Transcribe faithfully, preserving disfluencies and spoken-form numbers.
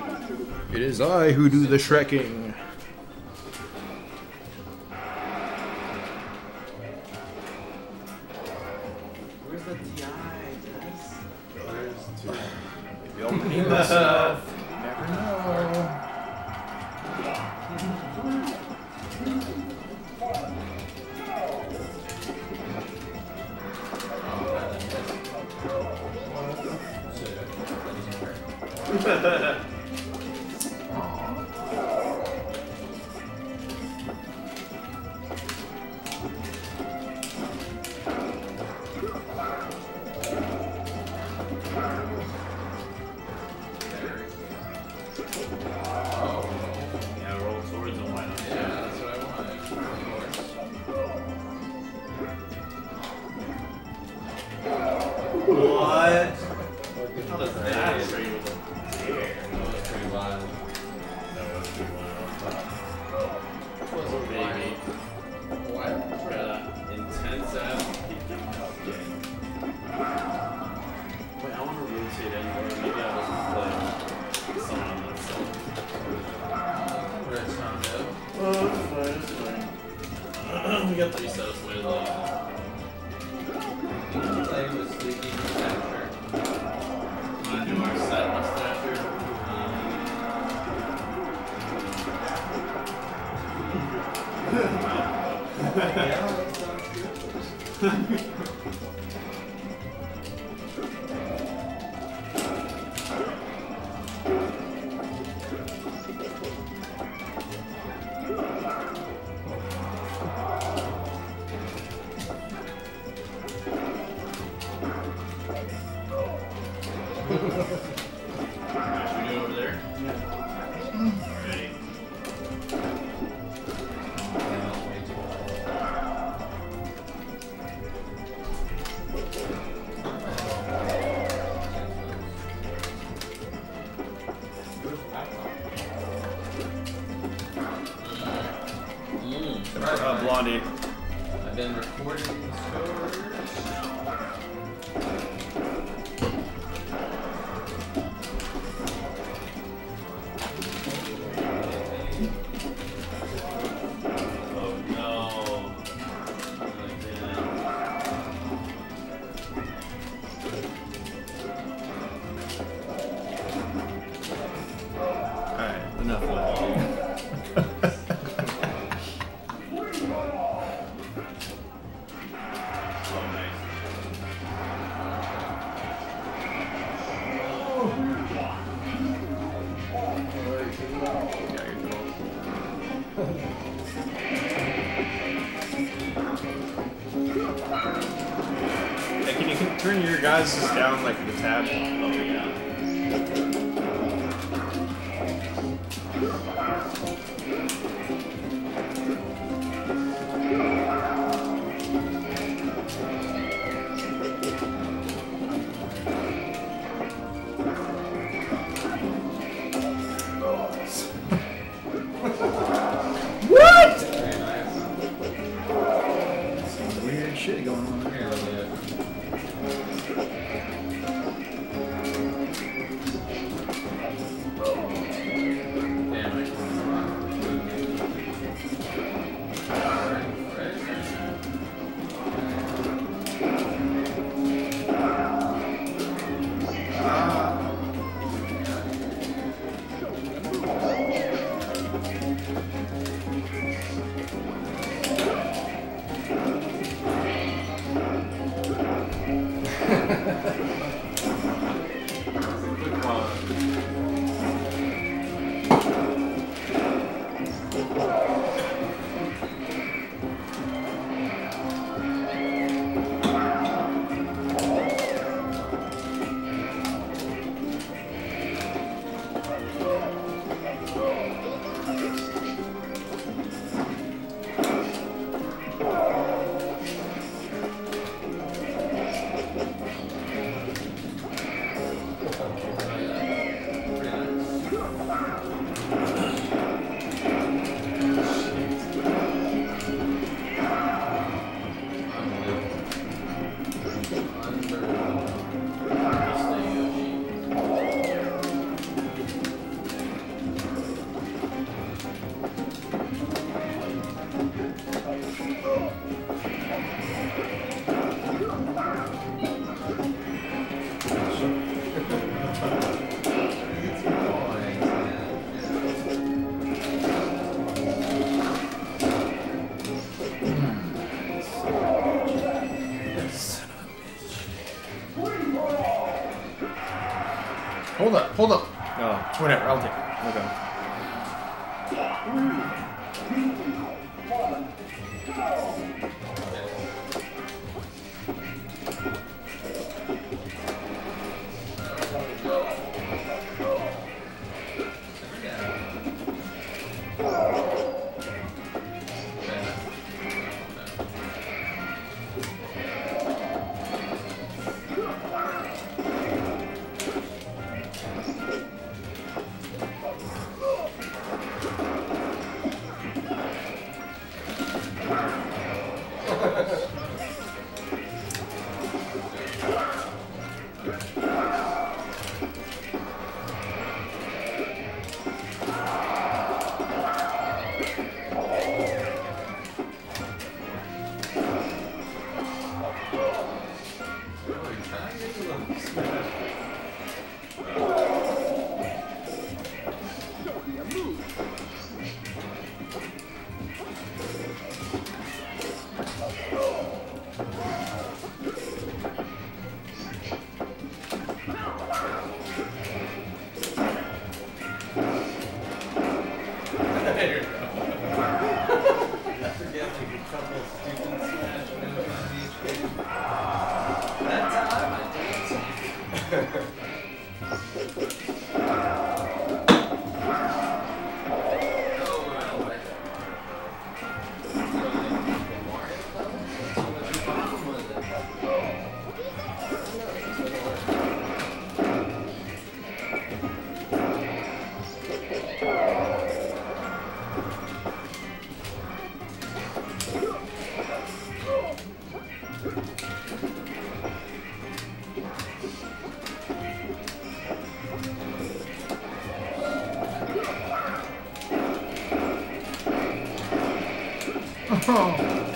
It is I who do the shrekking. Where's the T I, guys? Where's two? Maybe I'll redeem myself. You never know. Yeah, roll swords and why not? Yeah, that's what I wanted. What? How does Crazy. that trade with a dare? That was pretty wild. That was pretty wild. Was a Maybe. What? Yeah, intense ass kick game. Wait, I want to rotate anywhere. Maybe I was playing someone on that side. Red Tondo. Oh, it's fine, it's fine. We got three sets way left. You can play with Sleepy Mustache. Wanna do our set mustache here? Yeah, that sounds good. Alright, should we do it over there? Alrighty. Mm. Uh, Blondie. I've been recording scores. Oh no. Like that. Alright, enough of that. Oh, nice. Yeah, you're cool. Hey, can you can turn your guys down like the tab? Oh yeah. What? Very nice. Some weird shit going on Here, here. look at it. Damn, I Hold up. Oh, It's whatever. I'll take it. okay. Oh.